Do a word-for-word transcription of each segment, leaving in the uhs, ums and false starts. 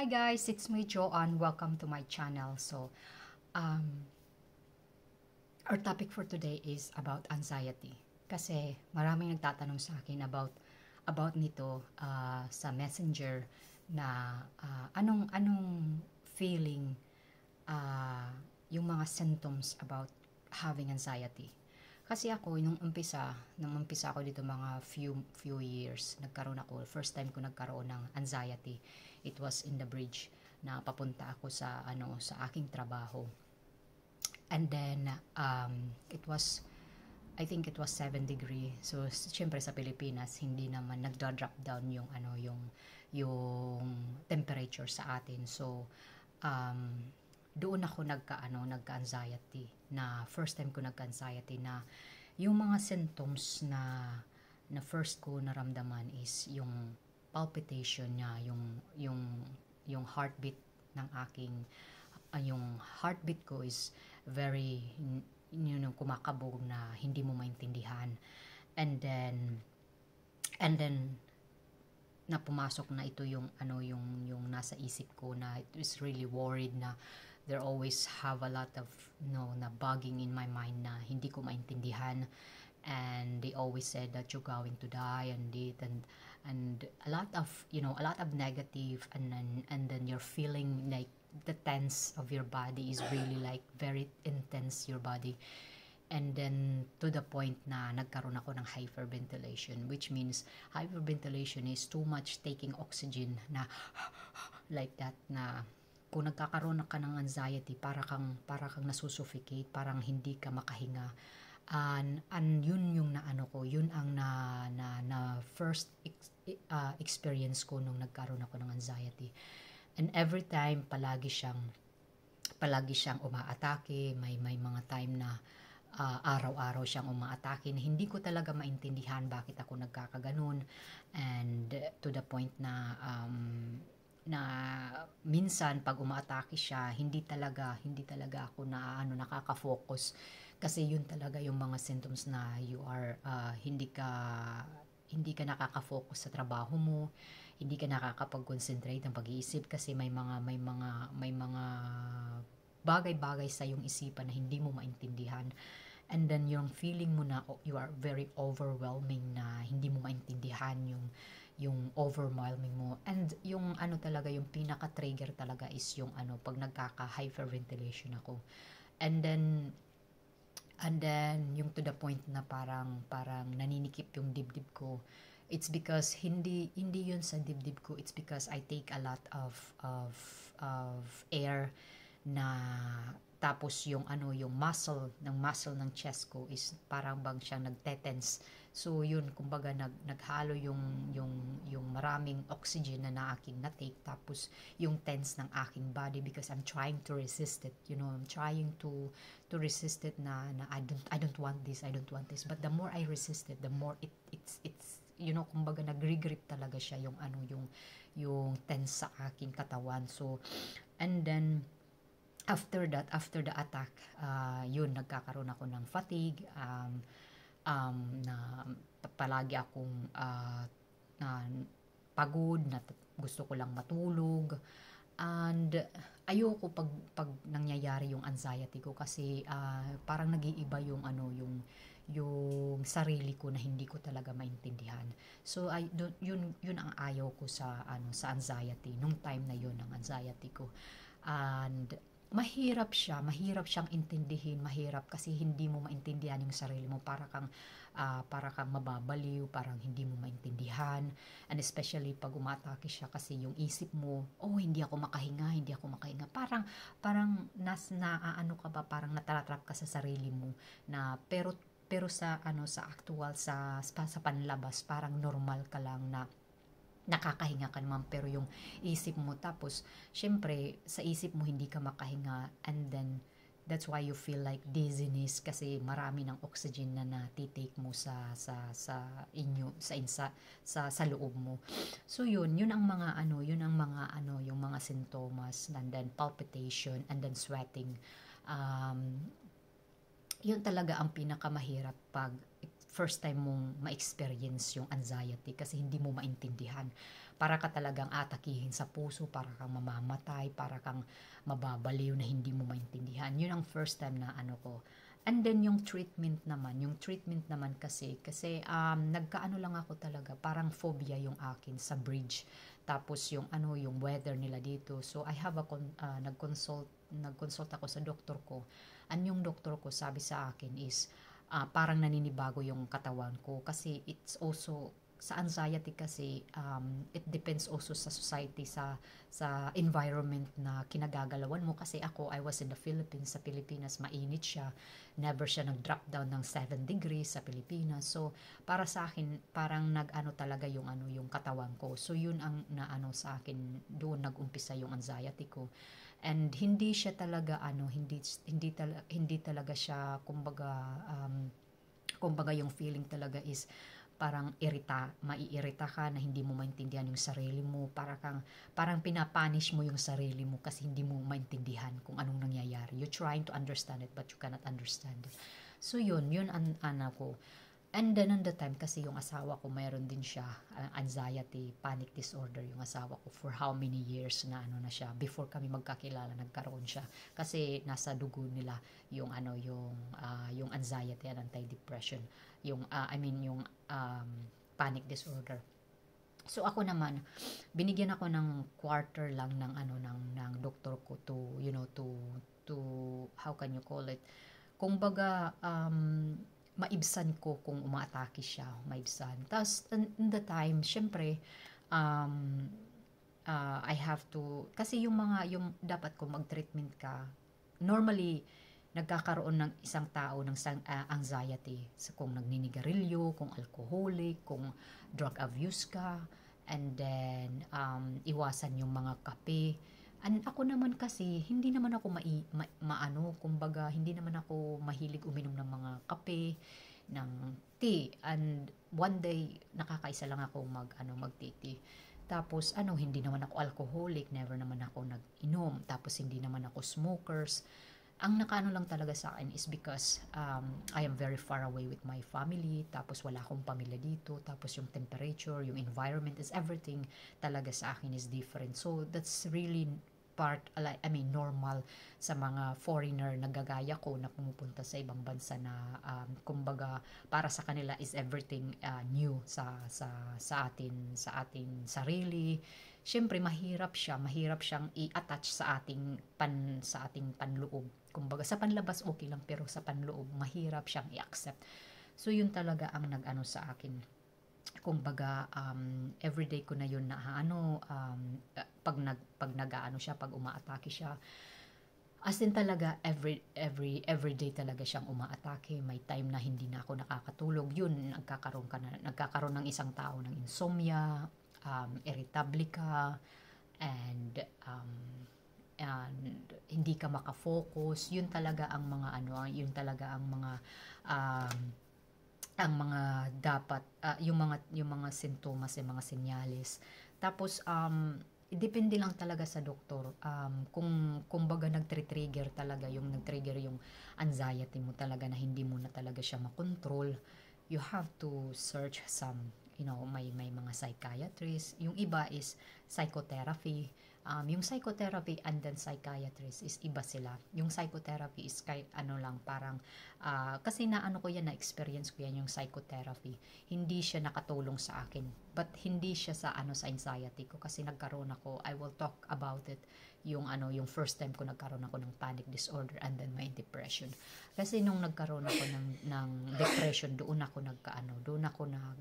Hi guys, it's me Joanne. Welcome to my channel. So, um, our topic for today is about anxiety. Kasi maraming nagtatanong sa akin about about nito uh, sa Messenger na uh, anong anong feeling uh, yung mga symptoms about having anxiety. Kasi ako nung umpisa, nung umpisa ako dito mga few few years, nagkaroon ako, first time ko nagkaroon ng anxiety. It was in the bridge na papunta ako sa ano sa aking trabaho. And then um it was I think it was seven degree. So syempre sa Pilipinas hindi naman nagda-drop down yung ano yung yung temperature sa atin. So um doon ako nagka ano nagka-anxiety na first time ko nagka-anxiety na yung mga symptoms na na first ko naramdaman is yung palpitation niya, yung yung yung heartbeat ng aking uh, yung heartbeat ko is very you know kumakabog na hindi mo maintindihan. And then and then na pumasok na ito yung ano yung yung nasa isip ko na it is really worried na there always have a lot of no na bugging in my mind na hindi ko maintindihan, and they always said that you're going to die and it and and a lot of you know a lot of negative, and then and then you're feeling like the tense of your body is really like very intense your body. And then to the point na nagkaroon ako ng hyperventilation, which means hyperventilation is too much taking oxygen na like that, na kung nagkakaroon ka ng anxiety para kang para kang nasusuffocate, parang hindi ka makahinga. And, and yun yung naano ko, yun ang na, na, na first ex, uh, experience ko nung nagkaroon ako ng anxiety. And every time palagi siyang palagi siyang umaatake, may may mga time na uh, araw-araw siyang umaatake na hindi ko talaga maintindihan bakit ako nagkakaganon, and to the point na um, na minsan pag umaatake siya hindi talaga hindi talaga ako na ano nakaka-focus, kasi yun talaga yung mga symptoms na you are uh, hindi ka hindi ka nakaka-focus sa trabaho mo, hindi ka nakakapag-concentrate ng pag-iisip kasi may mga may mga may mga bagay-bagay sa yung isipan na hindi mo maintindihan. And then yung feeling mo na you are very overwhelming, na hindi mo maintindihan yung yung overwhelming mo. And yung ano talaga, yung pinaka-trigger talaga is yung ano pag nagkaka-hyperventilation ako. And then and then yung to the point na parang parang naninikip yung dibdib ko. It's because hindi hindi yun sa dibdib ko, it's because I take a lot of of of air, na tapos yung ano yung muscle ng muscle ng chest ko is parang bang siyang nagtetense. So yun, kumbaga nag naghalo yung yung yung maraming oxygen na na aking na-take, tapos yung tense ng aking body because I'm trying to resist it. You know, I'm trying to to resist it na na I don't I don't want this, I don't want this. But the more I resist it, the more it it's it's you know, kumbaga nagre-grip talaga siya yung ano yung yung tense sa aking katawan. So and then after that, after the attack, uh, yun, nagkakaroon ako ng fatigue, um, um, na palagi akong uh, na pagod, na gusto ko lang matulog, and ayoko pag pag nangyayari yung anxiety ko kasi uh, parang nag-iiba yung ano yung yung sarili ko na hindi ko talaga maintindihan. So I don't, yun yun ang ayaw ko sa ano sa anxiety nung time na yun ng anxiety ko. And mahirap siya, mahirap siyang intindihin, mahirap kasi hindi mo maintindihan yung sarili mo, para kang uh, para kang mababaliw, parang hindi mo maintindihan, and especially pag umatake siya kasi yung isip mo, oh hindi ako makahinga, hindi ako makahinga, parang parang nas naaano ka ba, parang nataratrap ka sa sarili mo na pero pero sa ano sa actual sa sa panlabas parang normal ka lang na nakakahinga ka naman, pero yung isip mo, tapos syempre sa isip mo hindi ka makahinga, and then that's why you feel like dizziness kasi marami ng oxygen na natitake mo sa sa sa inyo sa insa sa sa loob mo. So yun yun ang mga ano yun ang mga ano yung mga sintomas, and then palpitation, and then sweating. um yun talaga ang pinakamahirap pag first time mong ma-experience yung anxiety kasi hindi mo maintindihan. Para ka talagang atakihin sa puso, para kang mamamatay, para kang mababaliw na hindi mo maintindihan. Yun ang first time na ano ko. And then yung treatment naman, yung treatment naman kasi, kasi um, nagkaano lang ako talaga, parang phobia yung akin sa bridge. Tapos yung ano, yung weather nila dito. So I have a, con, uh, nag-consult, nag-consult ako sa doktor ko. And yung doktor ko sabi sa akin is, uh, parang naninibago yung katawan ko. Kasi it's also, sa anxiety kasi um, it depends also sa society, sa sa environment na kinagagalawan mo. Kasi ako, I was in the Philippines. Sa Pilipinas mainit siya, never siya nag-drop down ng seven degrees sa Pilipinas. So para sa akin parang nag-ano talaga yung ano yung katawan ko. So yun ang naano sa akin, doon nag-umpisa yung anxiety ko. And hindi siya talaga ano, hindi hindi talaga hindi talaga siya kumbaga um, kumbaga yung feeling talaga is parang irita, maiirita ka na hindi mo maintindihan yung sarili mo, para kang, parang pinapanish mo yung sarili mo kasi hindi mo maintindihan kung anong nangyayari. You're trying to understand it but you cannot understand it. So yun, yun ang ano ko. And then on the time, kasi yung asawa ko, mayroon din siya, uh, anxiety, panic disorder, yung asawa ko for how many years na ano na siya. Before kami magkakilala, nagkaroon siya. Kasi nasa dugo nila yung ano, yung, uh, yung anxiety and anti-depression. Yung, uh, I mean, yung um, panic disorder. So ako naman, binigyan ako ng quarter lang ng ano ng ng doktor ko to, you know, to to how can you call it? Kumbaga um maibsan ko kung umaatake siya, maibsan. Tapos, in the time, syempre, um, uh, I have to, kasi yung mga, yung dapat ko mag-treatment ka, normally, nagkakaroon ng isang tao ng uh, anxiety. So, kung nagninigarilyo, kung alcoholic, kung drug abuse ka, and then, um, iwasan yung mga kape. And ako naman kasi, hindi naman ako mai, ma, maano, kumbaga, hindi naman ako mahilig uminom ng mga kape, ng tea. And one day, nakakaisa lang ako mag, ano, mag-tea. Tapos, ano, hindi naman ako alcoholic, never naman ako nag-inom. Tapos, hindi naman ako smokers. Ang nakaano lang talaga sa akin is because um, I am very far away with my family, tapos wala akong pamilya dito, tapos yung temperature, yung environment is everything talaga sa akin is different. So, that's really part, I mean, normal sa mga foreigner na gagaya ko na pumupunta sa ibang bansa na um, kumbaga para sa kanila is everything uh, new sa sa sa atin sa ating sarili. Syempre mahirap siya, mahirap siyang i-attach sa ating pan sa ating panloob. Kumbaga sa panlabas okay lang pero sa panloob mahirap siyang i-accept. So yun talaga ang nag-ano sa akin. Kumbaga um, everyday ko na yun na ano um, pag nag pag nag-aano siya, pag umaatake siya, as in talaga every every everyday talaga siyang umaatake. May time na hindi na ako nakakatulog, yun nagkakaroon ka na nagkakaroon ng isang tao ng insomnia, um, irritable ka, and um, and hindi ka makafocus. Yun talaga ang mga ano, yun talaga ang mga um, ang mga dapat uh, yung mga yung mga sintomas, yung mga senyales. Tapos um depende lang talaga sa doktor um kung kumbaga nagtre-trigger talaga yung nag-trigger yung anxiety mo talaga na hindi mo na talaga siya makontrol, you have to search some, you know, may may mga psychiatrist, yung iba is psychotherapy. Um, yung psychotherapy and then psychiatrist is iba sila. Yung psychotherapy is kay ano lang parang uh, kasi na ano ko yan, na experience ko yan yung psychotherapy. Hindi siya nakatulong sa akin, but hindi siya sa ano sa anxiety ko kasi nagkaroon ako, I will talk about it, yung ano yung first time ko nagkaroon ako ng panic disorder and then my depression. Kasi nung nagkaroon ako ng ng depression, doon ako nagkaano, doon ako nag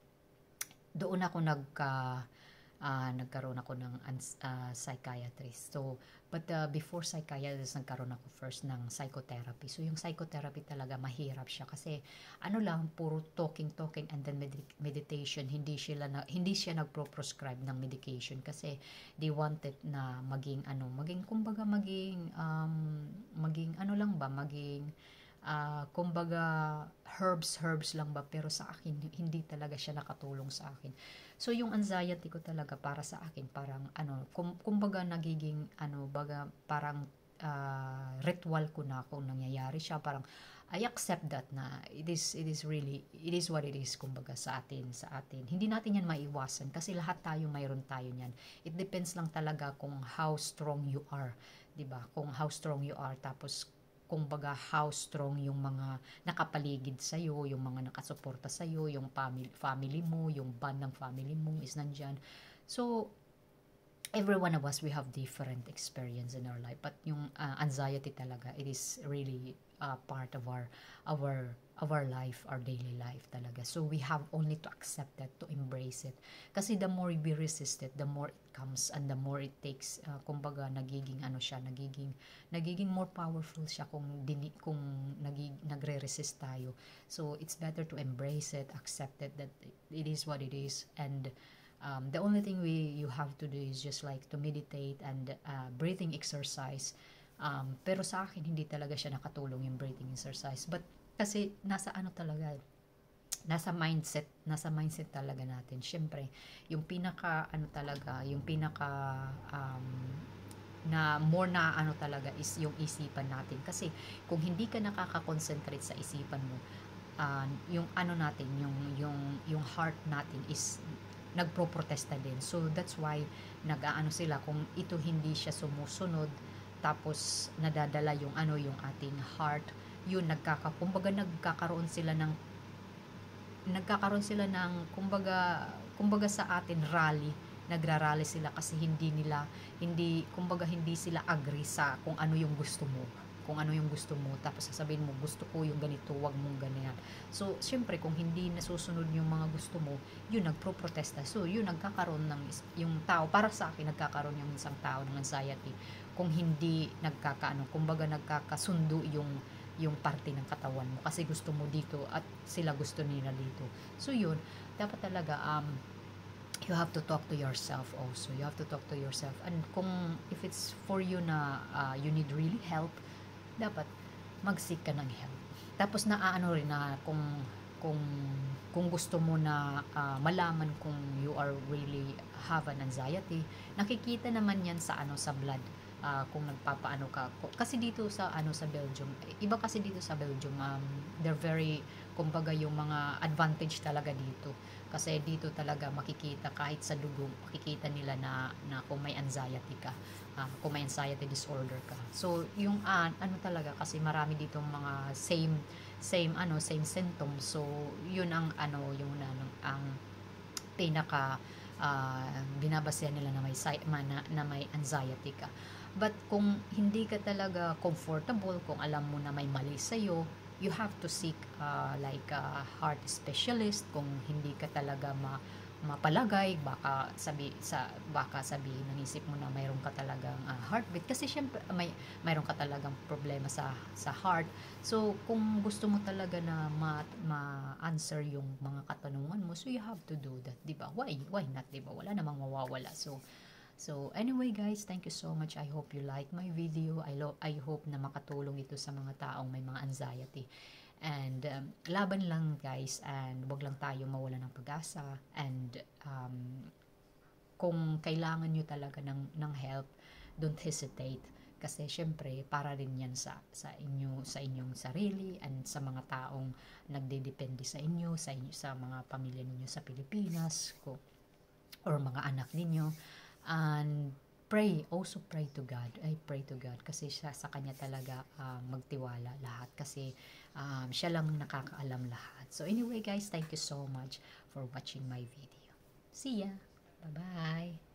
doon ako nagka uh, nagkaroon ako ng uh, psychiatrist. So, but uh, before psychiatrist, nagkaroon ako first ng psychotherapy. So, yung psychotherapy talaga mahirap siya kasi ano lang, puro talking, talking, and then med- meditation. Hindi sila na, hindi siya nagpro-prescribe ng medication kasi they wanted na maging ano, maging kumbaga maging um, maging ano lang ba, maging uh, kumbaga herbs herbs lang ba, pero sa akin hindi talaga siya nakatulong sa akin. So yung anxiety ko talaga para sa akin parang ano kum, kumbaga nagiging ano baga parang uh, ritual ko na kung nangyayari siya, parang I accept that na it is it is really it is what it is, kumbaga sa atin sa atin. Hindi natin yan maiwasan kasi lahat tayo mayroon tayo niyan. It depends lang talaga kung how strong you are, 'di ba? Kung how strong you are, tapos kumbaga how strong yung mga nakapaligid sa iyo, yung mga nakasuporta sa iyo, yung family family mo, yung band ng family mo is nandiyan. So every one of us, we have different experience in our life, but yung uh, anxiety talaga, it is really uh, part of our our our life, our daily life talaga. So we have only to accept that, to embrace it, kasi the more we resist it, the more it comes, and the more it takes, uh, kumbaga nagiging ano siya, nagiging nagiging more powerful siya kung dini, kung nagig, nagre-resist tayo. So it's better to embrace it, accept it, that it is what it is. And Um, the only thing we you have to do is just like to meditate and uh, breathing exercise. Um, pero sa akin, hindi talaga siya nakatulong yung breathing exercise. But kasi nasa ano talaga, nasa mindset, nasa mindset talaga natin. Siyempre, yung pinaka ano talaga, yung pinaka um, na more na ano talaga is yung isipan natin. Kasi kung hindi ka nakaka-concentrate sa isipan mo, uh, yung ano natin, yung yung yung heart natin is nagproprotesta din. So that's why nag-aano sila kung ito hindi siya sumusunod, tapos nadadala yung ano yung ating heart, yun nagkaka kumbaga nagkakaroon sila ng nagkakaroon sila ng kumbaga kumbaga sa atin rally, nagrarally sila kasi hindi nila hindi kumbaga hindi sila agree sa kung ano yung gusto mo, kung ano yung gusto mo, tapos sasabihin mo gusto ko yung ganito, wag mong ganyan. So syempre kung hindi nasusunod yung mga gusto mo, yun nagproprotesta. So yun nagkakaroon ng yung tao, para sa akin nagkakaroon yung isang tao ng anxiety kung hindi nagkakaano, kumbaga nagkakasundo yung yung parte ng katawan mo, kasi gusto mo dito at sila gusto nila dito. So yun, dapat talaga um you have to talk to yourself also. You have to talk to yourself. And kung if it's for you na uh, you need really help, dapat mag-seek ka ng help. Tapos naaano rin na kung kung kung gusto mo na uh, malaman kung you are really have an anxiety, nakikita naman yan sa ano sa blood. Uh, kung nagpapaano ka, kasi dito sa ano sa Belgium, iba kasi dito sa Belgium, um, they're very, kumbaga yung mga advantage talaga dito, kasi dito talaga makikita kahit sa dugo, makikita nila na, na kung may anxiety ka, uh, kung may anxiety disorder ka. So yung uh, ano talaga, kasi marami dito mga same same ano same symptoms. So yun ang ano yung ano, ang pinaka uh, binabasehan nila na may na, na may anxiety ka. But kung hindi ka talaga comfortable, kung alam mo na may mali sa'yo, you have to seek uh, like a heart specialist. Kung hindi ka talaga ma mapalagay, baka sabi sa baka sabihin ng isip mo na mayroon ka talagang uh, heartbeat, kasi syempre may mayroon ka talagang problema sa sa heart. So kung gusto mo talaga na ma, ma-answer yung mga katanungan mo, so you have to do that, 'di ba? Why why not, 'di ba? Wala namang mawawala. So So anyway guys, thank you so much. I hope you like my video. I, lo- I hope na makatulong ito sa mga taong may mga anxiety. And um, laban lang guys, and wag lang tayo mawala ng pag-asa. And um, kung kailangan nyo talaga ng, ng help, don't hesitate. Kasi syempre, para rin yan sa, sa, inyo, sa inyong sarili and sa mga taong nagdedepende sa inyo, sa, inyo, sa mga pamilya ninyo sa Pilipinas, ko, or mga anak ninyo. And pray, also pray to God. I pray to God kasi siya, sa kanya talaga uh, magtiwala lahat, kasi um, siya lang nakakaalam lahat. So anyway guys, thank you so much for watching my video. See ya! Bye-bye!